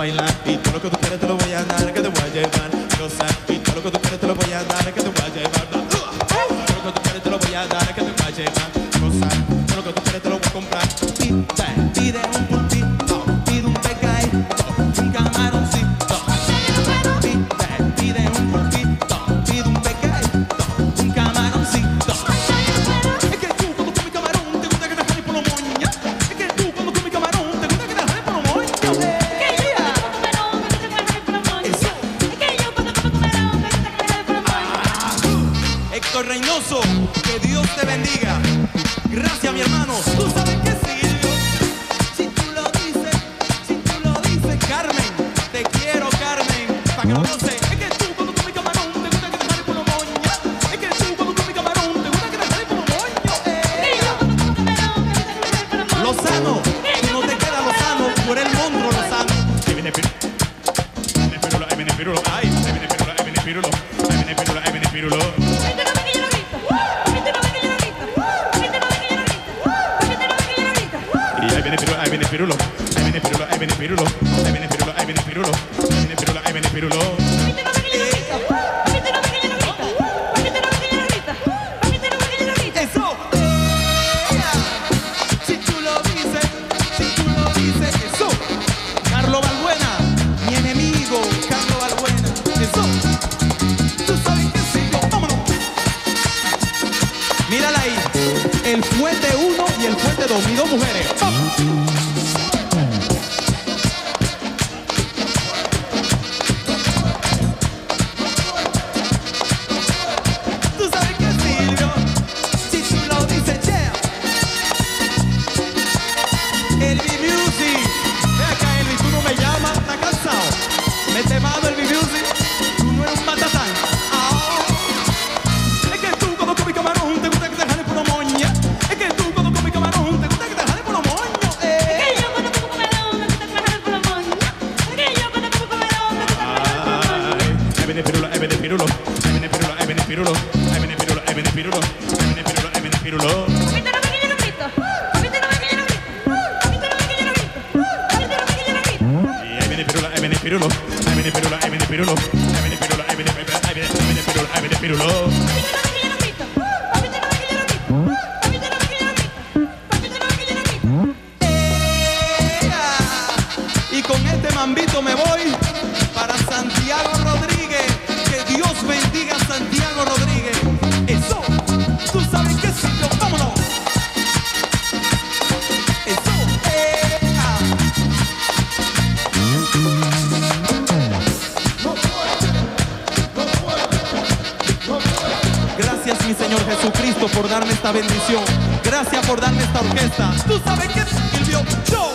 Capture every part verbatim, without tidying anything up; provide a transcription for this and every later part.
bailar y todo lo que tú quieres te lo voy a dar, que te voy a llevar. Gozar y todo lo que tú quieres te lo voy a dar, que te voy a llevar. Todo lo que tú quieres te lo voy a dar, que te voy a llevar. Gozar, todo lo que tú quieres te lo voy a comprar. Pide, pide un pulpito, pide un pescadito, un camaroncito. Pide, pide un pulpito, pide un pescadito, un camaroncito. Es que tú cuando comes camarón te gusta que te jale por los moños. Es que tú cuando comes camarón te gusta que te jale por los moños. Héctor Reynoso, que Dios te bendiga. Gracias, mi hermano. Tú sabes que Silvio, si tú lo dices, si tú lo dices, Carmen, te quiero, Carmen, para que lo goces. Es que tú cuando comes camarón te gusta que te jale por los moños. Es que tú cuando comes camarón te gusta que te jale por los moños. Eh. Lozano, tú no te quedas Lozano, tú eres el monstruo Lozano. Ahí viene Pirulo, ahí viene Pirulo, ahí viene Pirulo, ay, ahí viene Pirulo, ahí viene Pirulo, ahí viene Pirulo, ahí viene Pirulo. Ahí viene Pirulo, ahí viene Pirulo, ahí viene Pirulo, ahí viene Pirulo, ahí viene Pirulo, ahí viene Pirulo, ahí viene Pirulo, ahí viene Pirulo. Eso. Si tú lo dices, si tú lo dices, eso. Carlos Balbuena, mi enemigo, Carlos Balbuena. Eso. Tú sabes que sí, yo, vámonos. Mírala ahí. El fuerte uno y el fuerte dos, mis dos mujeres. ¡Vamos! Tú sabes que Silvio, si tú lo dices, yeah. Elvi Music. Ve acá, Elvi, tú no me llamas, ¿estás cansado? Mete mano, Elvi Music. Tú no eres un matatán. Ah. Es que tú cuando comes camarón te gusta que te jale por los moños. Es que tú cuando comes camarón te gusta que te jale por los moños. Eh. Es que yo cuando como camarón me gusta que me jale por los moños. Es que yo cuando como camarón me gusta que me jale por los moños. Ahí viene Pirulo, ahí viene Pirulo, ahí viene Pirulo, ahí viene Pirulo, ahí viene Pirulo, ahí viene Pirulo, ahí viene Pirulo, ahí viene Pirulo. ¿Viste lo que yo no grito? ¿Viste lo que yo no grito? ¿Viste lo que yo no grito? ¿Viste lo que yo no grito? Y ahí viene Pirulo, ahí viene Pirulo, ahí viene Pirulo, ahí viene Pirulo, ahí viene Pirulo, ahí viene ahí viene ahí viene Pirulo, ahí viene Pirulo. ¿Viste lo que yo no grito? ¿Viste lo que yo no grito? ¿Viste lo que yo no grito? ¿Viste lo que yo no grito? Y con este mambito me voy para Santiago Rodríguez. Que Dios bendiga a Santiago Rodríguez. Eso, tú sabes que sí, yo, vámonos. Eso, eh, ah. Gracias, mi Señor Jesucristo, por darme esta bendición. Gracias por darme esta orquesta. Tú sabes que Silvio, yo.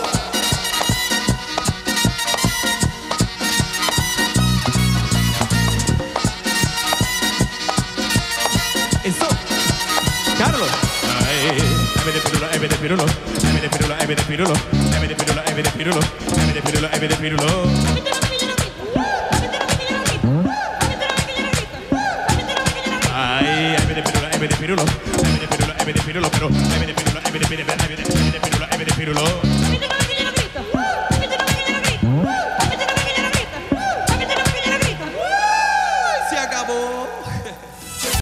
Eso. Carlos. Ahí viene Pirulo, ahí viene Pirulo, ahí viene Pirulo, ahí viene Pirulo, ahí viene Pirulo, ahí viene Pirulo, ahí viene Pirulo, ahí viene Pirulo. ¿Viste lo que yo no grito? ¿Viste lo que yo no grito? ¿Viste lo que yo no grito? ¿Viste lo que yo no grito? Ahí, ahí viene Pirulo, ahí viene Pirulo, ahí viene Pirulo, ahí viene Pirulo, pero ahí viene Pirulo, ahí viene Pirulo, ahí viene Pirulo, ahí viene Pirulo.